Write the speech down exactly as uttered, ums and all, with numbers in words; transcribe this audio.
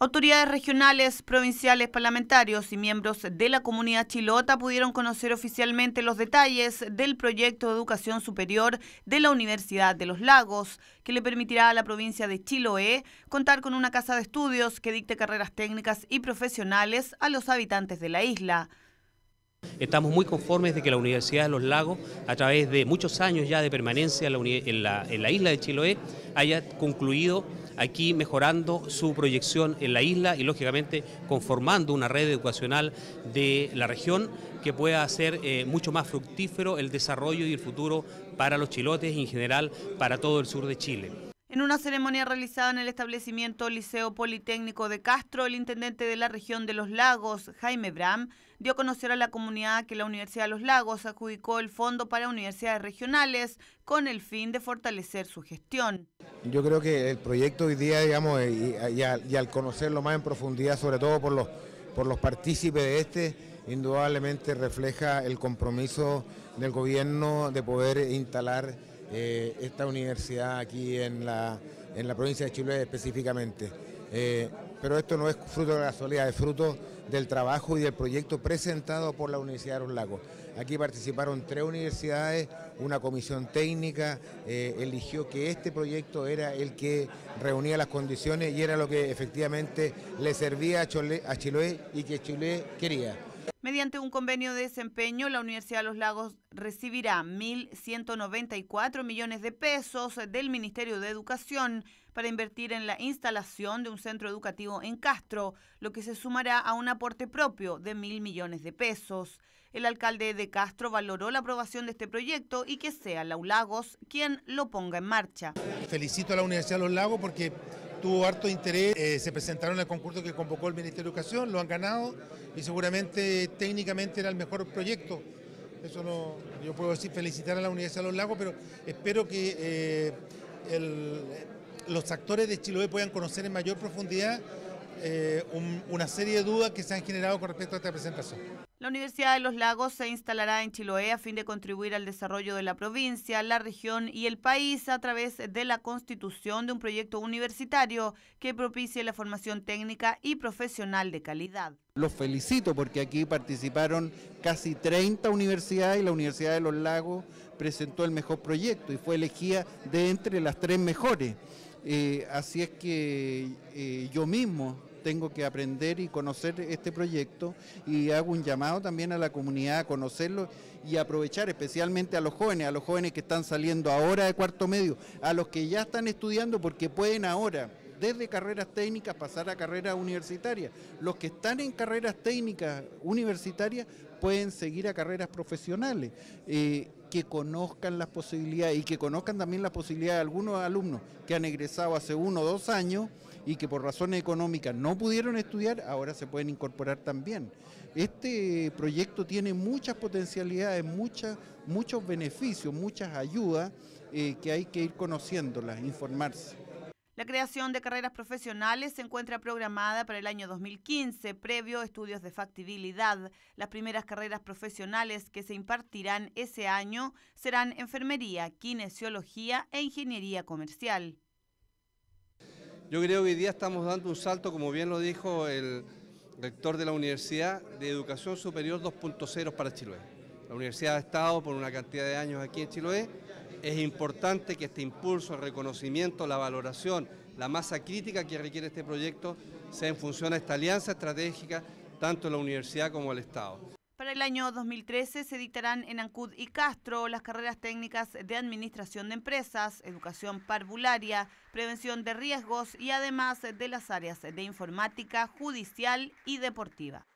Autoridades regionales, provinciales, parlamentarios y miembros de la comunidad chilota pudieron conocer oficialmente los detalles del proyecto de educación superior de la Universidad de los Lagos, que le permitirá a la provincia de Chiloé contar con una casa de estudios que dicte carreras técnicas y profesionales a los habitantes de la isla. Estamos muy conformes de que la Universidad de los Lagos, a través de muchos años ya de permanencia en la, en la, en la isla de Chiloé, haya concluido aquí mejorando su proyección en la isla y lógicamente conformando una red educacional de la región que pueda hacer eh, mucho más fructífero el desarrollo y el futuro para los chilotes y en general para todo el sur de Chile. En una ceremonia realizada en el establecimiento Liceo Politécnico de Castro, el intendente de la región de los Lagos, Jaime Bram, dio a conocer a la comunidad que la Universidad de los Lagos adjudicó el fondo para universidades regionales con el fin de fortalecer su gestión. Yo creo que el proyecto hoy día, digamos, y, y, al, y al conocerlo más en profundidad, sobre todo por los, por los partícipes de este, indudablemente refleja el compromiso del gobierno de poder instalar Eh, esta universidad aquí en la, en la provincia de Chiloé específicamente. Eh, pero esto no es fruto de la casualidad, es fruto del trabajo y del proyecto presentado por la Universidad de los Lagos. Aquí participaron tres universidades, una comisión técnica, eh, eligió que este proyecto era el que reunía las condiciones y era lo que efectivamente le servía a, Chole, a Chiloé y que Chiloé quería. Mediante un convenio de desempeño, la Universidad de los Lagos recibirá mil ciento noventa y cuatro millones de pesos del Ministerio de Educación para invertir en la instalación de un centro educativo en Castro, lo que se sumará a un aporte propio de mil millones de pesos. El alcalde de Castro valoró la aprobación de este proyecto y que sea la U Lagos quien lo ponga en marcha. Felicito a la Universidad de los Lagos porque tuvo harto interés, eh, se presentaron al concurso que convocó el Ministerio de Educación, lo han ganado y seguramente técnicamente era el mejor proyecto. Eso no, yo puedo decir felicitar a la Universidad de los Lagos, pero espero que eh, el, los actores de Chiloé puedan conocer en mayor profundidad eh, un, una serie de dudas que se han generado con respecto a esta presentación. La Universidad de los Lagos se instalará en Chiloé a fin de contribuir al desarrollo de la provincia, la región y el país a través de la constitución de un proyecto universitario que propicie la formación técnica y profesional de calidad. Los felicito porque aquí participaron casi treinta universidades y la Universidad de los Lagos presentó el mejor proyecto y fue elegida de entre las tres mejores. Eh, así es que eh, yo mismo tengo que aprender y conocer este proyecto y hago un llamado también a la comunidad a conocerlo y aprovechar especialmente a los jóvenes, a los jóvenes que están saliendo ahora de cuarto medio, a los que ya están estudiando porque pueden ahora desde carreras técnicas pasar a carreras universitarias. Los que están en carreras técnicas universitarias pueden seguir a carreras profesionales, eh, que conozcan las posibilidades y que conozcan también las posibilidades de algunos alumnos que han egresado hace uno o dos años y que por razones económicas no pudieron estudiar, ahora se pueden incorporar también. Este proyecto tiene muchas potencialidades, muchas, muchos beneficios, muchas ayudas eh, que hay que ir conociéndolas, informarse. La creación de carreras profesionales se encuentra programada para el año dos mil quince, previo estudios de factibilidad. Las primeras carreras profesionales que se impartirán ese año serán enfermería, kinesiología e ingeniería comercial. Yo creo que hoy día estamos dando un salto, como bien lo dijo el rector de la Universidad, de Educación Superior dos punto cero para Chiloé. La universidad ha estado por una cantidad de años aquí en Chiloé. Es importante que este impulso, el reconocimiento, la valoración, la masa crítica que requiere este proyecto sea en función a esta alianza estratégica, tanto en la universidad como el Estado. Para el año dos mil trece se dictarán en Ancud y Castro las carreras técnicas de Administración de Empresas, Educación Parvularia, Prevención de Riesgos y además de las áreas de Informática, Judicial y Deportiva.